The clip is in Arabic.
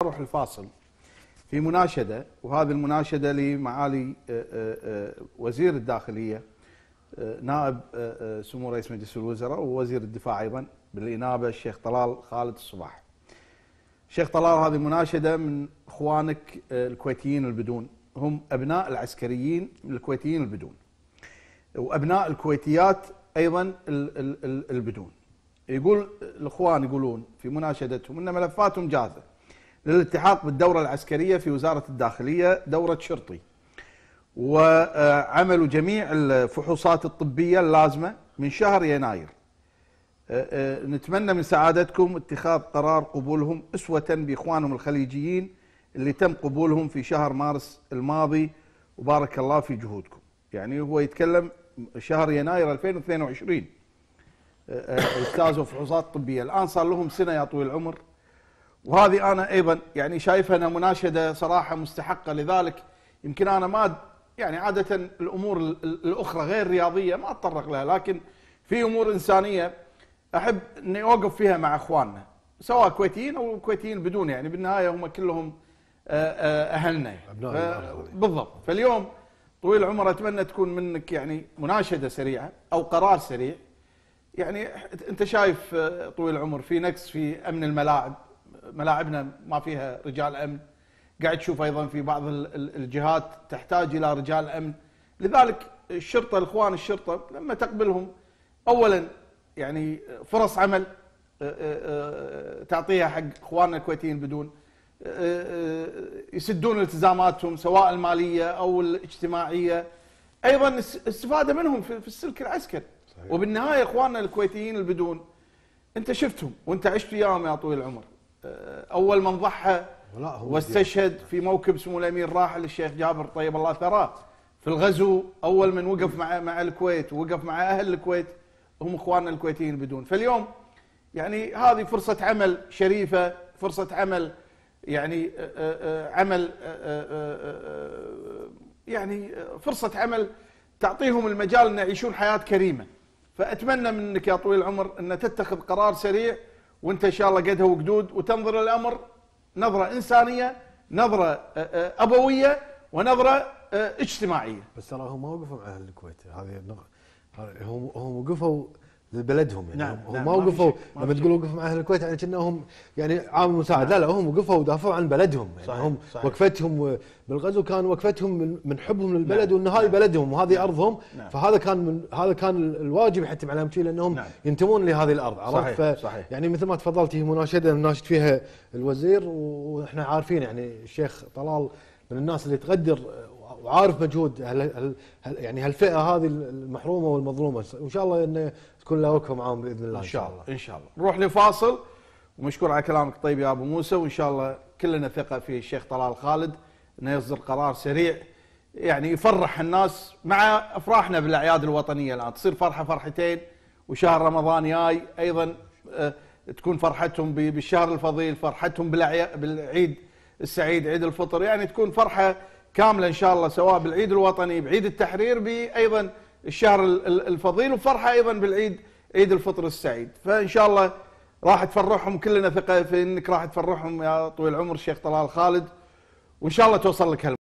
نروح الفاصل في مناشدة، وهذه المناشدة لمعالي وزير الداخلية نائب سمو رئيس مجلس الوزراء ووزير الدفاع أيضا بالإنابة الشيخ طلال خالد الصباح. الشيخ طلال، هذه مناشدة من إخوانك الكويتيين البدون، هم أبناء العسكريين الكويتيين البدون وأبناء الكويتيات أيضا البدون. يقول الإخوان يقولون في مناشدتهم أن ملفاتهم جاهزة للالتحاق بالدورة العسكرية في وزارة الداخلية دورة شرطي، وعملوا جميع الفحوصات الطبية اللازمة من شهر يناير. نتمنى من سعادتكم اتخاذ قرار قبولهم أسوة بإخوانهم الخليجيين اللي تم قبولهم في شهر مارس الماضي، وبارك الله في جهودكم. يعني هو يتكلم شهر يناير 2022 اجتازوا فحوصات طبية، الآن صار لهم سنة يا طويل العمر. وهذه أنا أيضا يعني شايفها أنا مناشدة صراحة مستحقة. لذلك يمكن أنا ما يعني عادة الأمور الأخرى غير رياضية ما أتطرق لها، لكن في أمور إنسانية أحب أني أوقف فيها مع أخواننا سواء كويتيين أو كويتيين بدون، يعني بالنهاية هم كلهم أهلنا بالضبط. فاليوم طويل العمر أتمنى تكون منك يعني مناشدة سريعة أو قرار سريع. يعني أنت شايف طويل العمر في نقص في أمن الملاعب، ملاعبنا ما فيها رجال أمن، قاعد تشوف أيضا في بعض الجهات تحتاج إلى رجال أمن. لذلك الشرطة، الإخوان الشرطة لما تقبلهم أولا يعني فرص عمل تعطيها حق إخواننا الكويتيين بدون، يسدون التزاماتهم سواء المالية أو الاجتماعية، أيضا استفادة منهم في السلك العسكري. صحيح. وبالنهاية إخواننا الكويتيين البدون أنت شفتهم وأنت عشت وياهم يا طويل العمر. أول من ضحى واستشهد في موكب سمو الأمير الراحل الشيخ جابر طيب الله ثراه في الغزو، أول من وقف مع الكويت ووقف مع أهل الكويت هم إخواننا الكويتيين البدون. فاليوم يعني هذه فرصة عمل شريفة، فرصة عمل يعني عمل يعني فرصة عمل تعطيهم المجال أن يعيشون حياة كريمة. فأتمنى منك يا طويل العمر أن تتخذ قرار سريع، وأنت إن شاء الله قدها وقدود، وتنظر الأمر نظرة إنسانية، نظرة أبوية، ونظرة اجتماعية. بس ترى هم ما وقفوا مع أهل الكويت، هذه هم وقفوا لبلدهم. يعني نعم هم ما وقفوا لما تقول وقفوا مع أهل الكويت يعني كأنهم يعني عامل مساعد. لا هم وقفوا ودافعوا عن بلدهم. يعني صحيح هم صحيح. وقفتهم بالغزو كان وقفتهم من حبهم للبلد، وان هذه بلدهم وهذه ارضهم. فهذا كان الواجب يحتم عليهم شيء، لانهم ينتمون لهذه الارض. عرفت؟ صحيح. يعني مثل ما تفضلت هي مناشده نناشد فيها الوزير، واحنا عارفين يعني الشيخ طلال من الناس اللي تقدر وعارف مجهود يعني هالفئه هذه المحرومه والمظلومه، وان شاء الله انه تكون له وقفه معاهم باذن الله. ان شاء الله ان شاء الله. نروح لفاصل، ومشكور على كلامك الطيب يا ابو موسى، وان شاء الله كلنا ثقه في الشيخ طلال خالد انه يصدر قرار سريع يعني يفرح الناس مع افراحنا بالاعياد الوطنيه. الان تصير فرحه فرحتين، وشهر رمضان جاي ايضا تكون فرحتهم بالشهر الفضيل، فرحتهم بالعيد السعيد عيد الفطر، يعني تكون فرحه كامله ان شاء الله، سواء بالعيد الوطني بعيد التحرير بايضا الشهر الفضيل، وفرحه ايضا بالعيد عيد الفطر السعيد. فان شاء الله راح تفرحهم، كلنا ثقه في انك راح تفرحهم يا طويل العمر الشيخ طلال خالد، وان شاء الله توصل لك